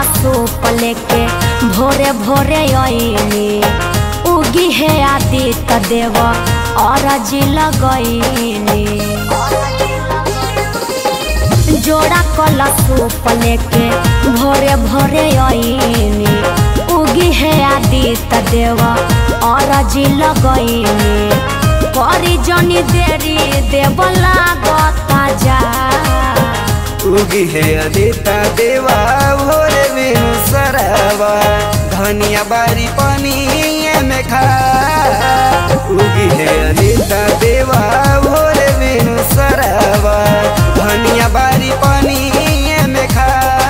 सूप लेके भोरे भोरे आईनी उगी है आदित्य देव और जी लगईनी जोड़ा कला सूप लेके भोरे भोरे आईनी उगी है आदित्य देव और जी लगईनी करी जनी देरी देव लागता जा उगी है आदित्य देवा भोरे बिनु सरवा धनिया बारी पानी में खा उगी है आदित्य देवा भोरे बिनु सरवा धनिया बारी पानी में खा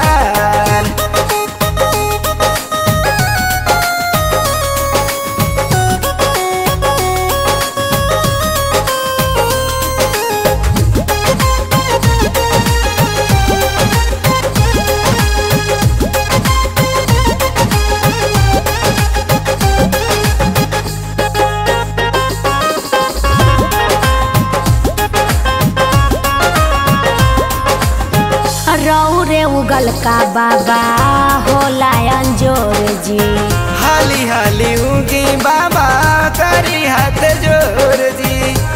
रौरे उगल का बाबा होला अंजोर जी हाली हाली उगी बाबा करी हाथ जोर जी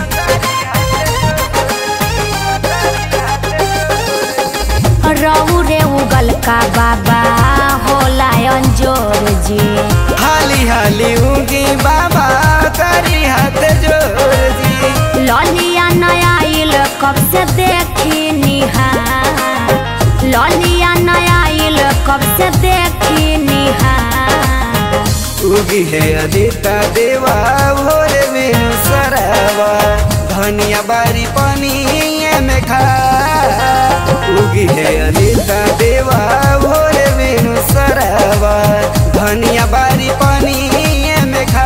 रौरे उगल का बाबा होला अंजोर जी हाली हाली उगी बाबा करी हाथ जोर जी ललिया नया इल कब से देखी निहार ललिया नया इल कब से देखी निहार उगी है आदित्य देवा भोरे बिनु सरवा धनिया बारी पानी में खा उगी है आदित्य देवा भोरे बिनु सरवा धनिया बारी पानी में खा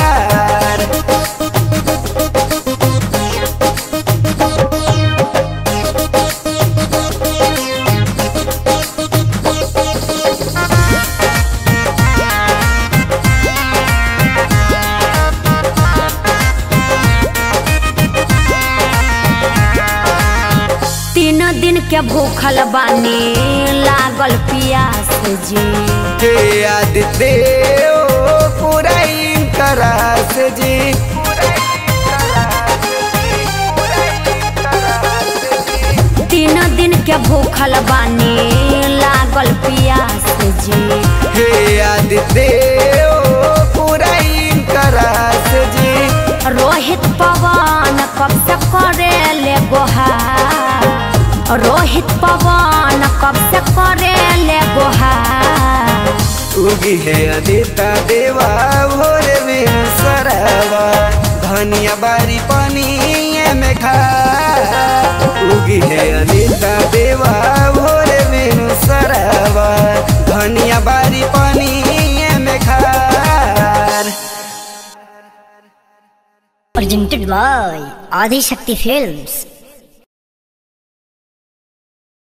तीन दिन के भूखल बानी लागल पियास जी हे आदित्य ओ पूरा करास जी तीन दिन के भूखल बानी लागल पियास जी हे आदित्य ओ पूरा करास जी रोहित पवन कब से करे ले गोहार रोहित पवन कब से करे ले गोहार उगी है आदित्य देवा भोरे बिनु सरवा धनिया बारी पानी में खा उगी है आदित्य देवा भोरे बिनु सरवा धनिया बारी पानी में खा Presented by Adi Shakti Films.